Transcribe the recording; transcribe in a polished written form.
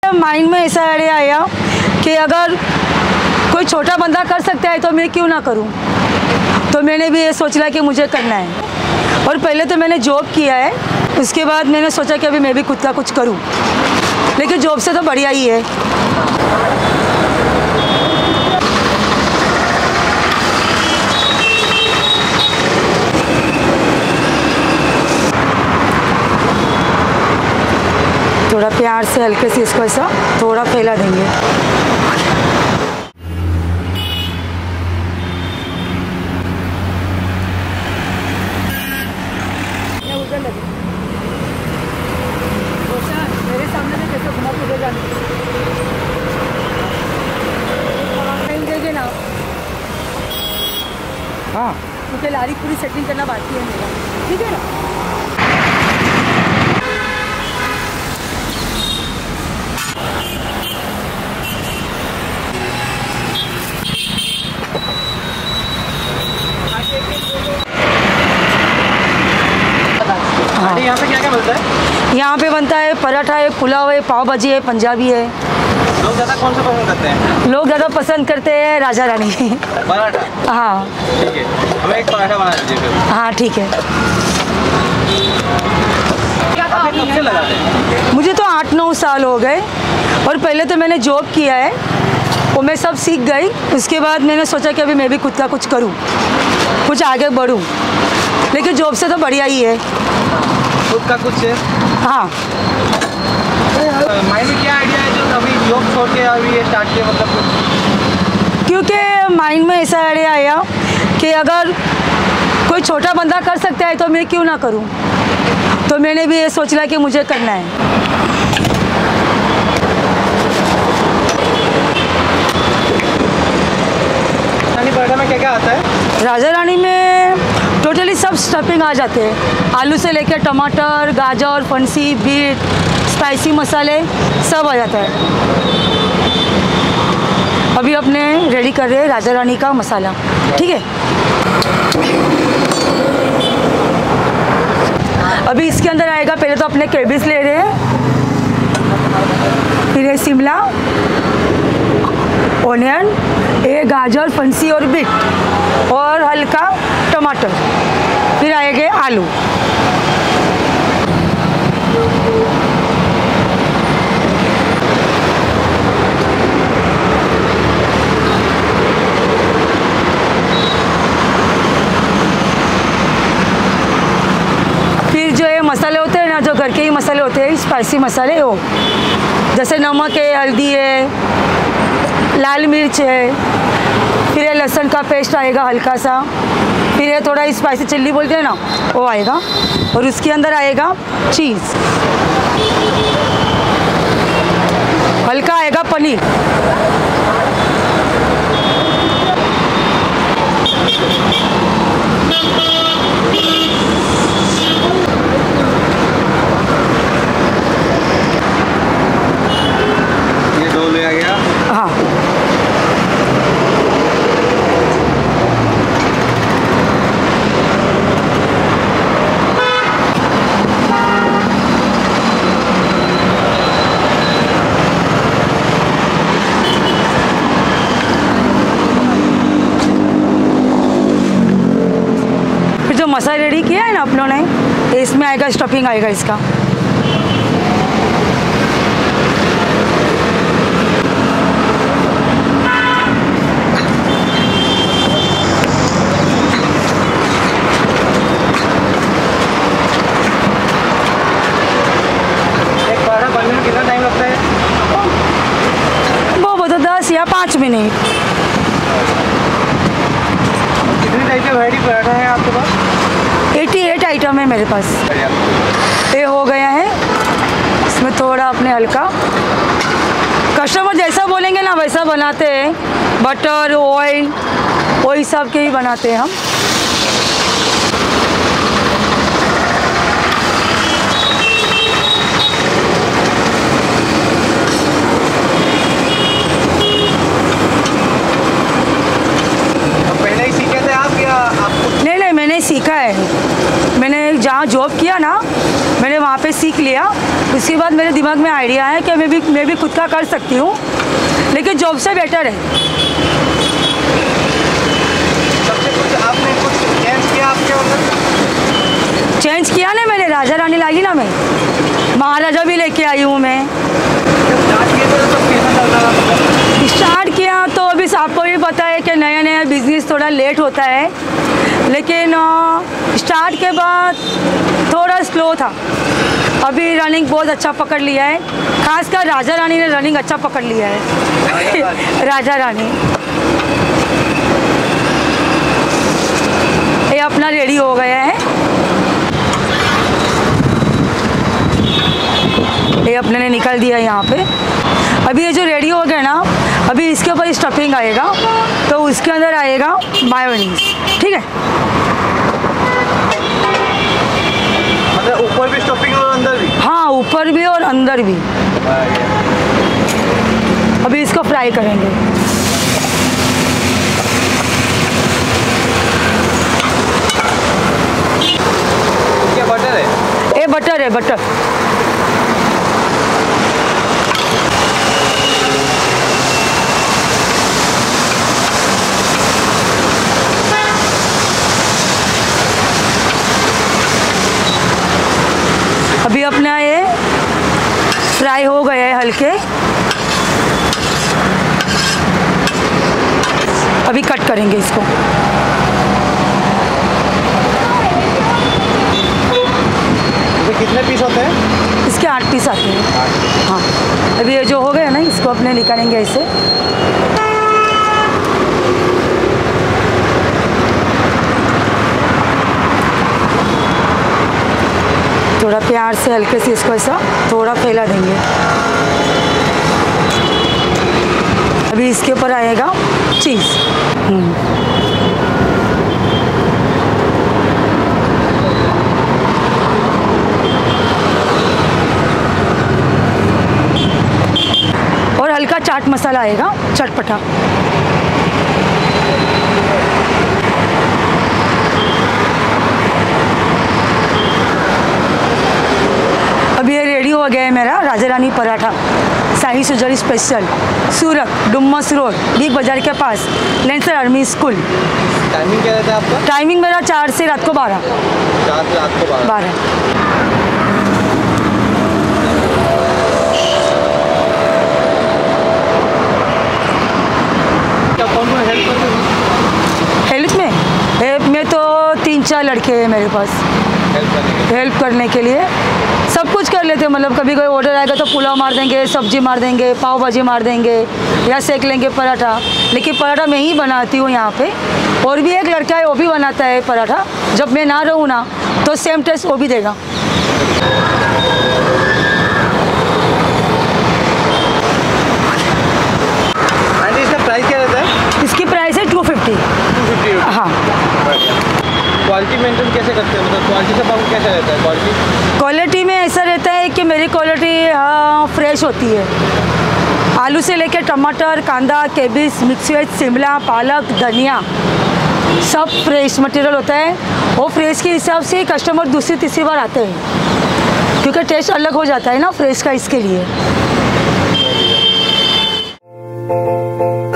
Mind में ऐसा idea आया कि अगर कोई छोटा बंदा कर सकता है तो मैं क्यों ना करूं। तो मैंने भी ये सोच लिया कि मुझे करना है। और पहले तो मैंने जॉब किया है, उसके बाद मैंने सोचा कि अभी मैं भी खुद का कुछ करूं, लेकिन जॉब से तो बढ़िया ही है। थोड़ा प्यार से हल्के से इसको ऐसा थोड़ा फैला देंगे। मेरे सामने में कैसे घुमा उधर जाने देंगे ना। हाँ, क्योंकि लारी पूरी सेटिंग करना बाकी है मेरा, ठीक है ना। हाँ। यहाँ पे क्या क्या बनता है? यहाँ पे बनता है पराठा है, पुलाव है, पाव भाजी है, पंजाबी है। लोग ज़्यादा कौन सा पसंद करते हैं? लोग ज़्यादा पसंद करते हैं राजा रानी। पराठा? हाँ ठीक है, हमें एक पराठा बना दीजिए फिर। हाँ ठीक है। आप कब से लगाते हैं? मुझे तो 8-9 साल हो गए, और पहले तो मैंने जॉब किया है, वो मैं सब सीख गई। उसके बाद मैंने सोचा कि अभी मैं भी खुद का कुछ करूं, कुछ आगे बढ़ूं, लेकिन जॉब से तो बढ़िया ही है। खुद का कुछ है? हाँ। माइंड में क्या आइडिया है जो अभी जॉब छोड़ के अभी ये स्टार्ट किया, मतलब कुछ? क्योंकि माइंड में ऐसा आइडिया आया कि अगर कोई छोटा बंदा कर सकता है तो मैं क्यों ना करूं। तो मैंने भी ये सोच लिया कि मुझे करना है। पराठा में क्या क्या आता है? राजा रानी में टोटली सब स्टफिंग आ जाते हैं, आलू से लेकर टमाटर, गाजर, फंसी, बीट, स्पाइसी मसाले सब आ जाता है। अभी अपने रेडी कर रहे हैं राजा रानी का मसाला, ठीक है। अभी इसके अंदर आएगा, पहले तो अपने केबेज ले रहे हैं, फिर है शिमला, ऑनियन, ये गाजर, फंसी और बीट, और हल्का टमाटर, फिर आएंगे आलू। फिर जो ये मसाले होते हैं ना, जो घर के ही मसाले होते हैं, स्पाइसी मसाले, वो जैसे नमक है, हल्दी है, लाल मिर्च है, फिर ये लहसुन का पेस्ट आएगा हल्का सा, फिर ये थोड़ा स्पाइसी चिल्ली बोलते हैं ना, वो आएगा, और उसके अंदर आएगा चीज़, हल्का आएगा पनीर, ये दो ले आ गया। हाँ। फिर जो मसाला रेडी किया है ना आप लोगों ने, इसमें आएगा स्टफिंग आएगा इसका। कितना टाइम लगता है? वो बता 10 या 5 मिनट। कितनी टाइप के वैरायटी पराठा है आपके पास? 88 आइटम है मेरे पास। ये हो गया है, इसमें थोड़ा अपने हल्का, कस्टमर जैसा बोलेंगे ना वैसा बनाते हैं, बटर, ऑयल, वही सब के ही बनाते हैं हम। सीखा है मैंने, जहाँ जॉब किया ना मैंने वहाँ पे सीख लिया, उसके बाद मेरे दिमाग में आइडिया है कि मैं भी खुद का कर सकती हूँ, लेकिन जॉब से बेटर है। सबसे कुछ आपने कुछ चेंज किया आपके अंदर? चेंज किया ना मैंने, राजा रानी लागी ना, मैं महाराजा भी लेके आई हूँ मैं। स्टार्ट किया तो अभी आपको भी पता है कि नया नया बिजनेस थोड़ा लेट होता है, लेकिन स्टार्ट के बाद थोड़ा स्लो था। अभी रनिंग बहुत अच्छा पकड़ लिया है, खासकर राजा रानी ने रनिंग अच्छा पकड़ लिया है। राजा रानी ये अपना रेडी हो गया है, ये अपने ने निकाल दिया यहाँ पे। अभी ये जो रेडी हो गया ना, अभी इसके ऊपर स्टफिंग आएगा, तो उसके अंदर आएगा मायोनीज, ठीक है। मतलब ऊपर भी स्टफिंग और अंदर भी? हाँ, ऊपर भी और अंदर भी। अभी इसको फ्राई करेंगे। क्या बटर है? ये बटर है, बटर। अभी अपना ये फ्राई हो गया है हल्के, अभी कट करेंगे इसको। कितने पीस होते हैं? इसके 8 पीस आते हैं। हाँ, अभी ये जो हो गया ना, इसको अपने निकालेंगे ऐसे। थोड़ा प्यार से हल्के से इसको ऐसा थोड़ा फैला देंगे। अभी इसके ऊपर आएगा चीज़। और हल्का चाट मसाला आएगा, चटपटा। अभी ये रेडी हो गया है मेरा राजा रानी पराठा, शाही सुजरी special, Surat Dumas road, Big Bazaar के पास, लेंसर आर्मी स्कूल। टाइमिंग क्या रहता है आपका? टाइमिंग मेरा 4 से रात को 12। 4 से रात को 12। कौन कौन हेल्प करते हैं? हेल्प में तो 3-4 लड़के हैं मेरे पास हेल्प करने के लिए। सब कुछ कर लेते हैं, मतलब कभी कोई ऑर्डर आएगा तो पुलाव मार देंगे, सब्जी मार देंगे, पाव भाजी मार देंगे, या सेक लेंगे पराठा। लेकिन पराठा मैं ही बनाती हूँ यहाँ पे, और भी एक लड़का है वो भी बनाता है पराठा। जब मैं ना रहूँ ना तो सेम टेस्ट वो भी देगा। इसका प्राइस क्या रहता है? इसकी प्राइस है 250। हाँ। क्वालिटी मेंटेन कैसे करते हैं, मतलब क्वालिटी का काम कैसा रहता है? क्वालिटी में ऐसा रहता है कि मेरी क्वालिटी फ्रेश होती है। आलू से लेकर टमाटर, कांदा, केबिस, मिक्स वेज, शिमला, पालक, धनिया, सब फ्रेश मटेरियल होता है। वो फ्रेश के हिसाब से कस्टमर दूसरी तीसरी बार आते हैं, क्योंकि टेस्ट अलग हो जाता है ना फ्रेश का, इसके लिए।